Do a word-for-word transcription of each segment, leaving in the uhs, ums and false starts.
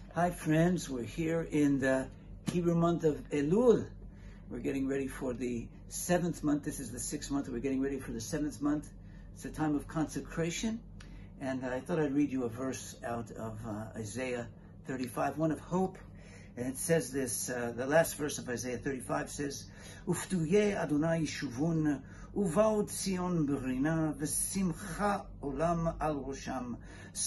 Hi friends, we're here in the Hebrew month of Elul. We're getting ready for the seventh month. This is the sixth month. We're getting ready for the seventh month. It's a time of consecration. And I thought I'd read you a verse out of uh, Isaiah thirty-five, one of hope. And it says this, uh, the last verse of Isaiah thirty-five says, Uftuye Adonai Shuvun, Uvaud Sion Berina, V'simcha Olam al Rosham,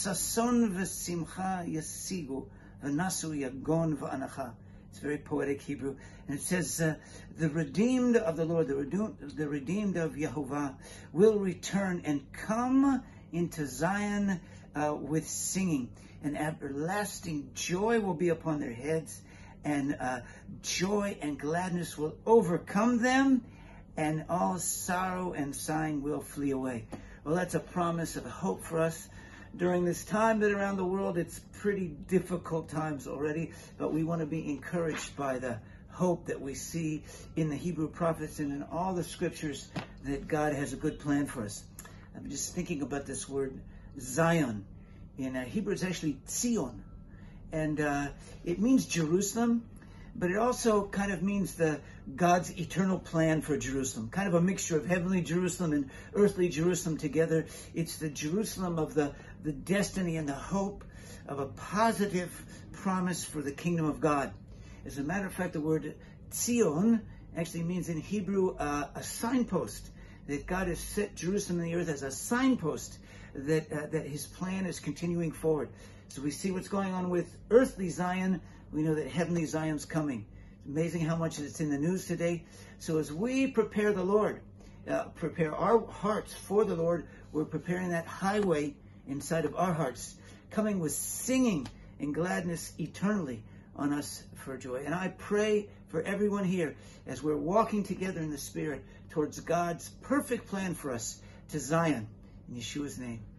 Sason V'simcha Yasigu, V'nasu Yagon V'anacha. It's very poetic Hebrew. And it says, uh, the redeemed of the Lord, the, redeemed, the redeemed of Yehovah will return and come into Zion uh, with singing. And everlasting joy will be upon their heads, and uh, joy and gladness will overcome them, and all sorrow and sighing will flee away. Well, that's a promise of hope for us during this time that around the world it's pretty difficult times already, but we want to be encouraged by the hope that we see in the Hebrew prophets and in all the scriptures that God has a good plan for us. I'm just thinking about this word Zion. In uh, Hebrew, it's actually Zion, and uh, it means Jerusalem, but it also kind of means the God's eternal plan for Jerusalem, kind of a mixture of heavenly Jerusalem and earthly Jerusalem together. It's the Jerusalem of the, the destiny and the hope of a positive promise for the kingdom of God. As a matter of fact, the word Zion actually means in Hebrew uh, a signpost, that God has set Jerusalem in the earth as a signpost that uh, that his plan is continuing forward. So we see what's going on with earthly Zion. We know that heavenly Zion's coming. It's amazing how much it's in the news today. So as we prepare the Lord, uh, prepare our hearts for the Lord, we're preparing that highway inside of our hearts, coming with singing and gladness eternally on us for joy. And I pray for everyone here as we're walking together in the Spirit towards God's perfect plan for us to Zion. In Yeshua's name.